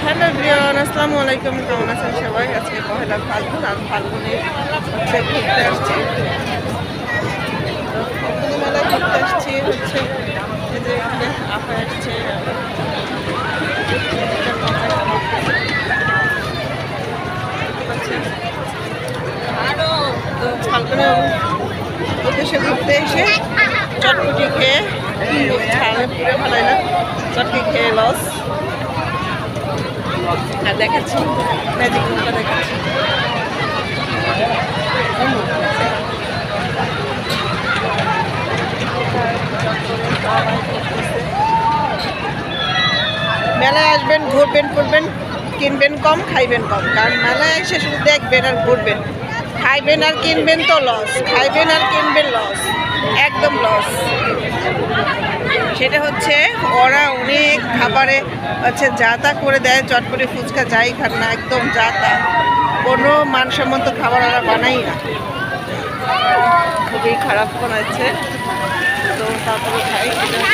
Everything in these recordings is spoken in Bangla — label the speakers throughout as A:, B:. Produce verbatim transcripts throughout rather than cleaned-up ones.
A: হ্যালো এভরিওয়ান, আসসালামু আলাইকুম। কেমন আছেন সবাই? আজকে পহেলা ফাল্গুন, আর ফাল্গুনে হচ্ছে ঘুরতে আসছি। তো ফাল্গুনি মেলায় ঘুরতে আসছি হচ্ছে এই যে এখানে আপা আসছে। তো ফাল্গুনে উদ্দেশ্যে ঘুরতে এসে চটপটি খেয়ে ছাড়ে পুরে ভালো না, চটকি খেয়ে লস। আর দেখাচ্ছি ম্যাজিক নৌকা দেখাচ্ছি। মেলায় আসবেন, ঘুরবেন করবেন, কিনবেন কম, খাইবেন কম। কারণ মেলায় এসে শুধু দেখবেন আর ঘুরবেন, খাইবেন আর কিনবেন তো লস, খাইবেন আর কিনবেন লস, একদম লস। সেটা হচ্ছে ওরা অনেক খাবারে হচ্ছে যা তা করে দেয়, চটপটি ফুচকা যাই খান না, একদম যা তা, কোনো মানসম্মত খাবার ওরা বানাই না, খুবই খারাপ বানাচ্ছে। তো তারপরে খাই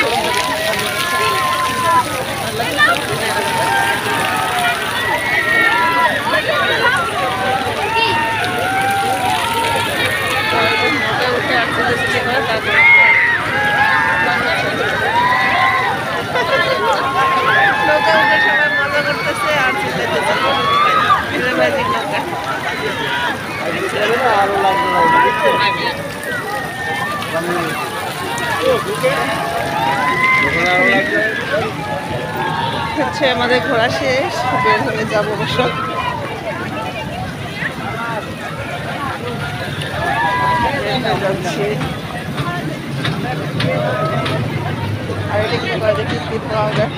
A: নৌকা উঠে সবাই মজা করতেছে আর ম্যাজিক নৌকা। হচ্ছে আমাদের ঘোরা শেষ, বের হয়ে যাবো অবশ্য। যাচ্ছি আর এটা কি করে দেখি কি পাওয়া যায়।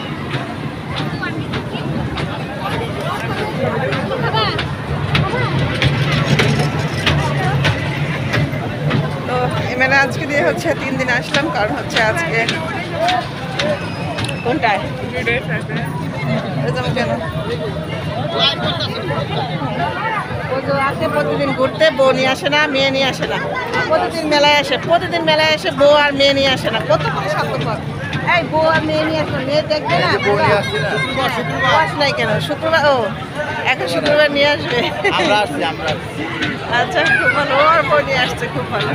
A: তো এমএলএ আজকে দিয়ে হচ্ছে তিন দিন আসলাম, কারণ হচ্ছে আজকে কোনটায় কেন আসে প্রতিদিন ঘুরতে, বউ নিয়ে আসে না, মেয়ে নিয়ে আসে না। প্রতিদিন মেলায় আসে, প্রতিদিন মেলায় আসে, বউ আর মেয়ে নিয়ে আসে না। কত কত স্বার্থপর! এই বউ আর মেয়ে নিয়ে আসে, মেয়ে দেখবে না বস নাই কেন? শুক্রবার, ও এখন শুক্রবার নিয়ে আসবে। আচ্ছা, খুব ভালো, ওর বউ নিয়ে আসছে, খুব ভালো।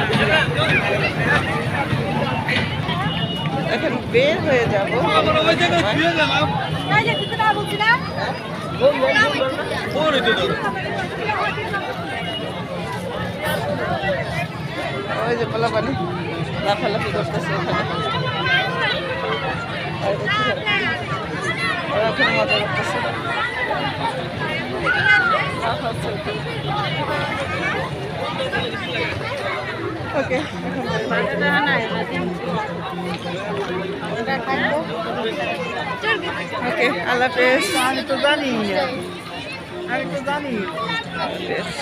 A: এখন বের হয়ে যাবো। ওই যে পোলা পানি লাফালাফি করতেছে ওখানে, ওরা ওখানে মজা করতেছে। ওকে, ওকে, আল্লাহ হাফেজ। আমি তো জানি আমি তো জানি